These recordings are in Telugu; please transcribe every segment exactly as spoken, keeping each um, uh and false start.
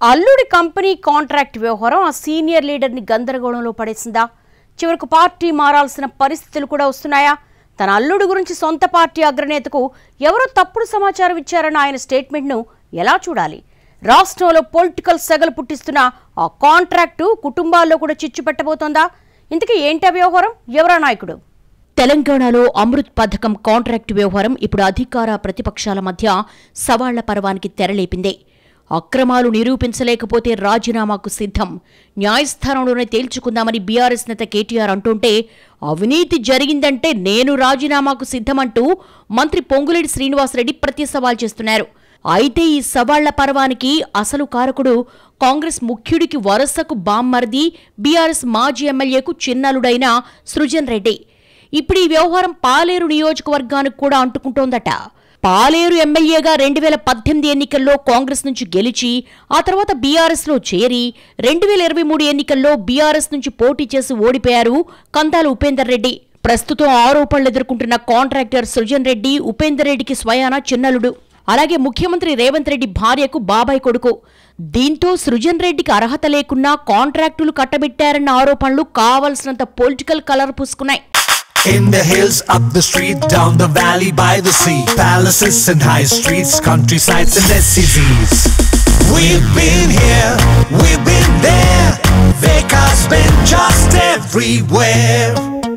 అల్లుడి కంపెనీ కాంట్రాక్ట్ వ్యవహారం ఆ సీనియర్ లీడర్ని గందరగోళంలో పడేసిందా? చివరకు పార్టీ మారాల్సిన పరిస్థితులు కూడా వస్తున్నాయా? తన అల్లుడి గురించి సొంత పార్టీ అగ్రనేతకు ఎవరో తప్పుడు సమాచారం ఇచ్చారన్న ఆయన స్టేట్మెంట్ను ఎలా చూడాలి? రాష్ట్రంలో పొలిటికల్ సెగలు పుట్టిస్తున్న ఆ కాంట్రాక్టు కుటుంబాల్లో కూడా చిచ్చు పెట్టబోతోందా? ఇంతకీ ఏంటి వ్యవహారం? ఎవరా నాయకుడు? తెలంగాణలో అమృత్ పథకం కాంట్రాక్టు వ్యవహారం ఇప్పుడు అధికార ప్రతిపక్షాల మధ్య సవాళ్ల పర్వానికి తెరలేపింది. అక్రమాలు నిరూపించలేకపోతే రాజీనామాకు సిద్ధం, న్యాయస్థానంలోనే తేల్చుకుందామని బీఆర్ఎస్ నేత కేటీఆర్ అంటుంటే, అవినీతి జరిగిందంటే నేను రాజీనామాకు సిద్ధమంటూ మంత్రి పొంగులేటి శ్రీనివాసరెడ్డి ప్రతి సవాల్ చేస్తున్నారు. అయితే ఈ సవాళ్ల పర్వానికి అసలు కారకుడు కాంగ్రెస్ ముఖ్యుడికి వరుసకు బామ్మర్ది, బీఆర్ఎస్ మాజీ ఎమ్మెల్యేకు చిన్నలుడైన సృజన్ రెడ్డి. ఇప్పుడు ఈ వ్యవహారం పాలేరు నియోజకవర్గానికి కూడా అంటుకుంటోందట. పాలేరు ఎమ్మెల్యేగా రెండు వేల పద్దెనిమిది ఎన్నికల్లో కాంగ్రెస్ నుంచి గెలిచి ఆ తర్వాత బీఆర్ఎస్లో చేరి రెండు వేల ఇరవై మూడు ఎన్నికల్లో బీఆర్ఎస్ నుంచి పోటీ చేసి ఓడిపోయారు కందాల ఉపేందర్ రెడ్డి. ప్రస్తుతం ఆరోపణలు ఎదుర్కొంటున్న కాంట్రాక్టర్ సృజన్ రెడ్డి ఉపేందర్ రెడ్డికి స్వయాన చిన్నలుడు. అలాగే ముఖ్యమంత్రి రేవంత్ రెడ్డి భార్యకు బాబాయ్ కొడుకు. దీంతో సృజన్ రెడ్డికి అర్హత లేకున్నా కాంట్రాక్టులు కట్టబెట్టారన్న ఆరోపణలు కావలసినంత పొలిటికల్ కలర్ పూసుకున్నాయి. In the hills, up the street, down the valley, by the sea, palaces and high streets, countrysides and S C Zs. We've been here, we've been there, Veka's been just everywhere.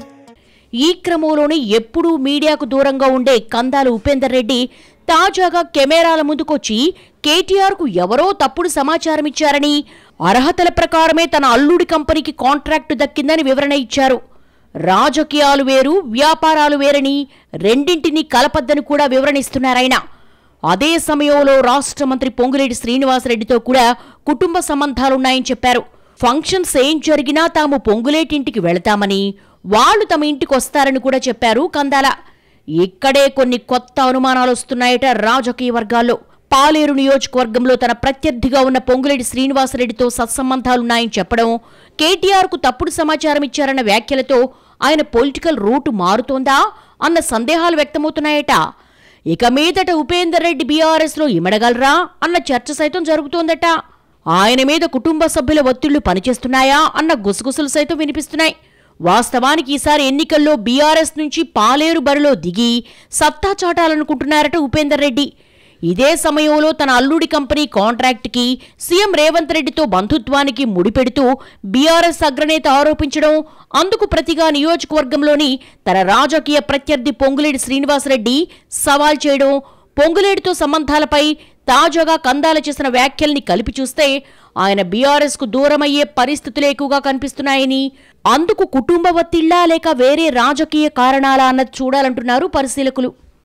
ఈ క్రమంలోనే ఎప్పుడూ మీడియాకు దూరంగా ఉండే కందాల ఉపేందర్ రెడ్డి తాజాగా కెమెరాల ముందుకొచ్చి కేటీఆర్కు ఎవరో తప్పుడు సమాచారం ఇచ్చారని, అర్హతల ప్రకారమే తన అల్లుడి కంపెనీకి కాంట్రాక్టు దక్కిందని వివరణ ఇచ్చారు. రాజకీయాలు వేరు, వ్యాపారాలు వేరని రెండింటినీ కలపద్దని కూడా వివరణిస్తున్నారాయన. అదే సమయంలో రాష్ట్ర మంత్రి పొంగులేటి శ్రీనివాసరెడ్డితో కూడా కుటుంబ సంబంధాలున్నాయని చెప్పారు. ఫంక్షన్స్ ఏం జరిగినా తాము పొంగులేటింటికి వెళతామని, వాళ్లు తమ ఇంటికి వస్తారని కూడా చెప్పారు కందాల. ఇక్కడే కొన్ని కొత్త అనుమానాలు వస్తున్నాయట రాజకీయ వర్గాల్లో. పాలేరు నియోజకవర్గంలో తన ప్రత్యర్థిగా ఉన్న పొంగులేటి శ్రీనివాసరెడ్డితో సత్సంబంధాలున్నాయని చెప్పడం, కేటీఆర్కు తప్పుడు సమాచారం ఇచ్చారన్న వ్యాఖ్యలతో ఆయన పొలిటికల్ రూటు మారుతోందా అన్న సందేహాలు వ్యక్తమవుతున్నాయట. ఇక మీదట ఉపేందర్ రెడ్డి బీఆర్ఎస్లో ఇమడగలరా అన్న చర్చ సైతం జరుగుతోందట. ఆయన మీద కుటుంబ సభ్యుల ఒత్తిళ్లు పనిచేస్తున్నాయా అన్న గుసగుసలు సైతం వినిపిస్తున్నాయి. వాస్తవానికి ఈసారి ఎన్నికల్లో బీఆర్ఎస్ నుంచి పాలేరు బరిలో దిగి సత్తా చాటాలనుకుంటున్నారట ఉపేందర్ రెడ్డి. ఇదే సమయంలో తన అల్లుడి కంపెనీ కాంట్రాక్ట్కి సీఎం రేవంత్ రెడ్డితో బంధుత్వానికి ముడిపెడుతూ బీఆర్ఎస్ అగ్రనేత ఆరోపించడం, అందుకు ప్రతిగా నియోజకవర్గంలోని తన రాజకీయ ప్రత్యర్థి పొంగులేటి శ్రీనివాసరెడ్డి సవాల్ చేయడం, పొంగులేటితో సంబంధాలపై తాజాగా కందాల చేసిన వ్యాఖ్యల్ని కలిపి చూస్తే ఆయన బీఆర్ఎస్కు దూరమయ్యే పరిస్థితులు ఎక్కువగా కనిపిస్తున్నాయని, అందుకు కుటుంబ ఒత్తిళ్లా లేక వేరే రాజకీయ కారణాలా అన్నది చూడాలంటున్నారు పరిశీలకులు.